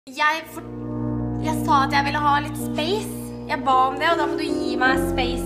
Jeg sa at jeg ville ha litt space. Jeg ba om det, og da må du gi meg space.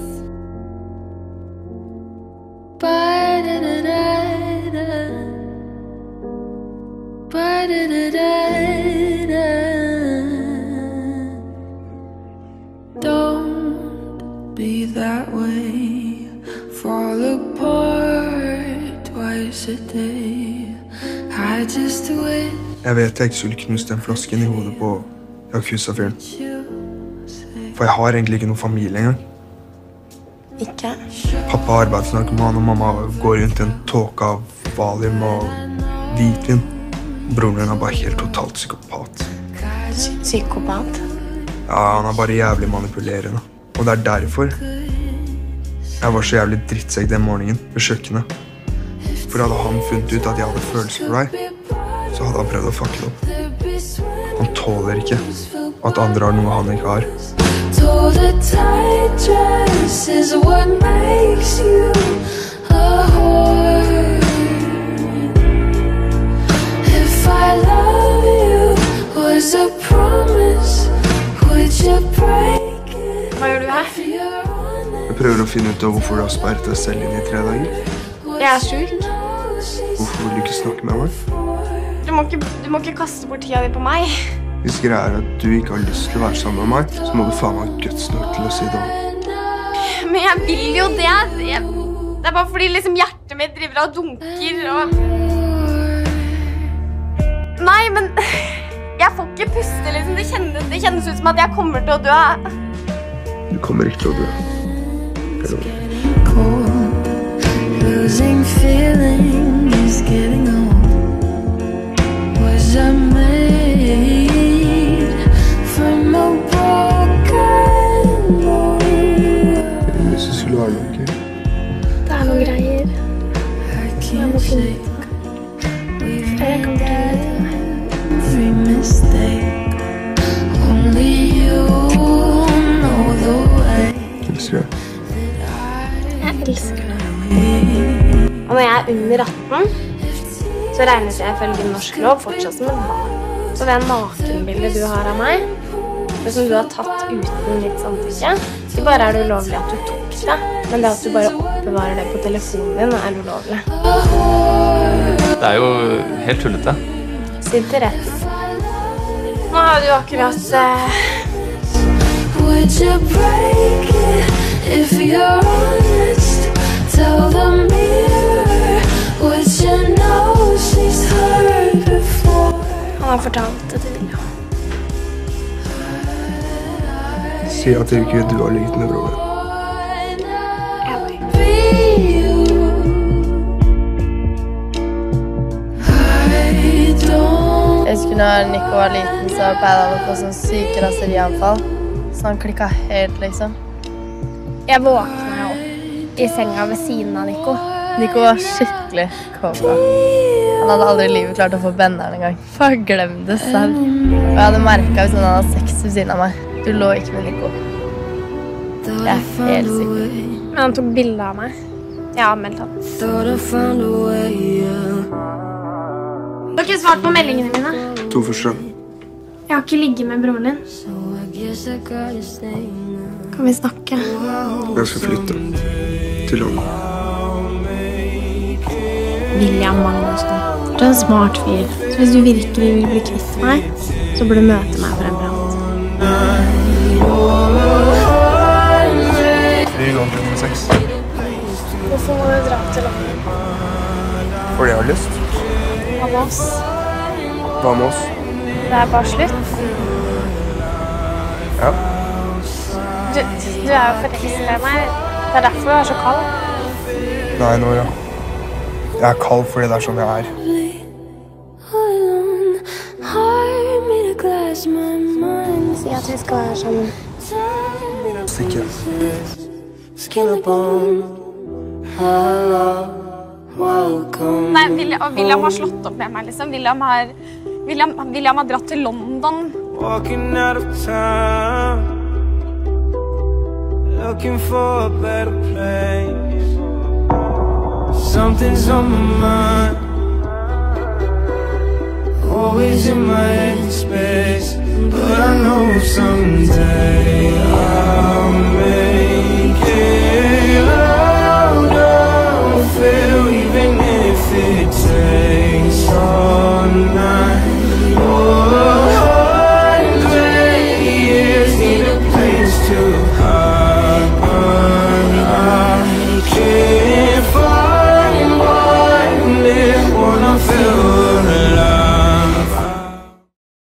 Don't be that way. Fall apart twice a day. I just wish. Jeg vet jeg ikke skulle knust den flasken I hodet på Yakuza-fyren. For jeg har egentlig ikke noen familie engang. Ikke? Pappa er arbeidsnarkoman, og mamma går rundt I en tåke av valium og hvitvin. Broren min er bare helt totalt psykopat. Psykopat? Ja, han er bare jævlig manipulerende. Og det er derfor jeg var så jævlig drittsekk den morgenen ved kjøkkenet. For hadde han funnet ut at jeg hadde følelser for deg, så hadde han prøvd å fucke det opp. Han tåler ikke at andre har noe han ikke har. Hva gjør du her? Jeg prøver å finne ut av hvorfor du har sperret deg selv inn I 3 dager. Jeg syk. Hvorfor vil du ikke snakke med meg? Du må ikke kaste bort tida di på meg. Hvis greia at du ikke har lyst til å være sammen med meg, så må du faen meg guts nok til å si det. Men jeg vil jo det. Det bare fordi liksom hjertet mitt driver og dunker og... Nei, men... Jeg får ikke puste liksom. Det kjennes ut som at jeg kommer til å dø. Du kommer ikke til å dø. Losing feeling is getting old. Was I made from a broken mold? Hvis du skulle være noe. Det noen greier. Jeg må finne ut. Jeg kommer til å gjøre det. Every mistake. Only you know the way. Elsker jeg. Jeg elsker det. Og når jeg under 18, så regnes jeg ifølge norsk lov fortsatt som et barn. Så det nakenbildet du har av meg, det som du har tatt uten mitt samtykke, ikke bare det ulovlig at du tok det, men det at du bare oppbevarer det på telefonen din ulovlig. Det jo helt tullete. Sitt til rett. Nå har du akkurat... Would you break it if you're honest? Tell the mirror what you know she's heard before. Han har fortalt det til Vilde. Si at ikke du har ligget med broren. Jeg husker når Nico var liten, så pleide han å få sånn syke raserianfall. Så han klikket helt, liksom. Jeg våknet opp I senga ved siden av Nico. Nico var skikkelig kobra. Han hadde aldri I livet klart å få benderen en gang. Bare glem det selv. Og jeg hadde merket hvis han hadde sex ved siden av meg. Du lå ikke med Nico. Jeg helt sikker. Men han tok bilder av meg. Jeg har anmeldt han. Du har ikke svart på meldingene mine. 2 første. Jeg har ikke ligget med broren din. Kan vi snakke? Jeg skal flytte til London. William Magnusson. Du en smart fyr. Så hvis du virkelig vil bli kvitt meg, så burde du møte meg for en brand. Fri London nummer 6. Hvorfor må du dra til London? Fordi jeg har lyst. Hva med oss? Hva med oss? Det bare slutt. Ja. Du jo forelsket I meg. Det derfor du så kald. Nei, Noora. Jeg kald fordi det sånn jeg Si at vi skal være sammen. Stikker. Nei, William har slått opp med meg, liksom. William har dratt til London. Walking out of time, looking for a better place. Something's on my mind. always in my head space, but I know someday